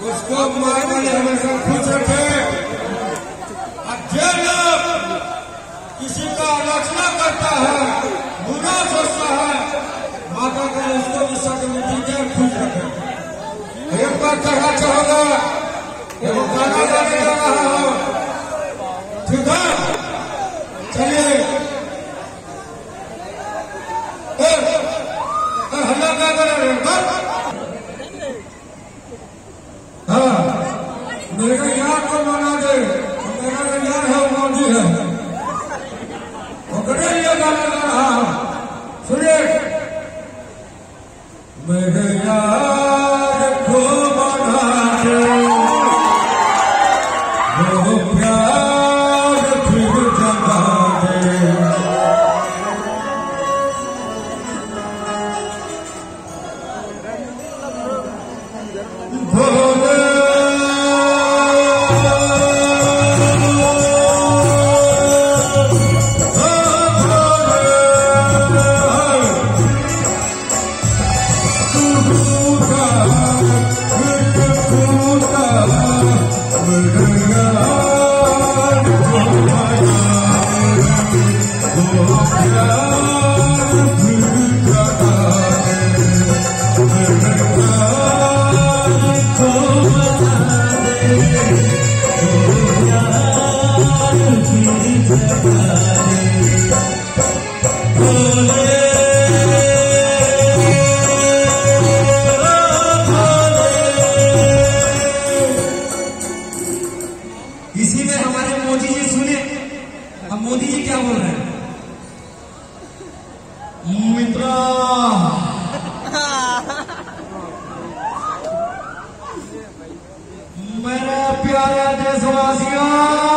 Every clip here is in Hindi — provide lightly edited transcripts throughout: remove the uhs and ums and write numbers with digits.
उसको मार वाले हमेशा खुश रखे। जो लोग किसी का आलोचना करता है, बुरा सोचता है, माता का उसको भी सदमुखी के खुश रखे। एक बार कहना चाहोगा कि वो गाना गाने जा रहा हो, ठीक है? चलिए हल्ला क्या कर रहे हैं? हाँ, मेरे यार को माना दे, मेरा तो यार है, वो मौजी है, वो करे ये गाना गा रहा है। सुनिए, मेरे यार को माना दे, वो प्यार फिर जगा दे। इसी में हमारे मोदी जी सुने, अब मोदी जी क्या बोल रहे हैं? मित्रा, मेरे प्यारे देशवासियों,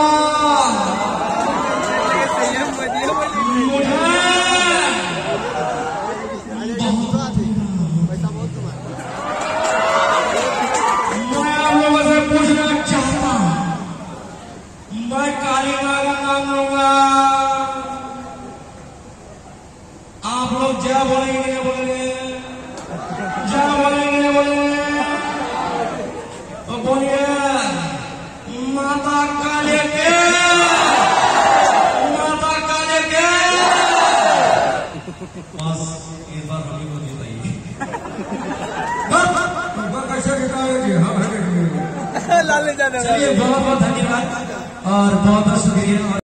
मैं काली माँ का नाम लूंगा। आप लोग जय बोलेंगे नहीं बोलेंगे? जय बोलेंगे नहीं बोलेंगे? तो बोलिए माता काली के, माता काली के। बस एक बार हमें को जिताइए। कैसे जिताएगी? हम चलिए, बहुत बहुत धन्यवाद और बहुत बहुत शुक्रिया।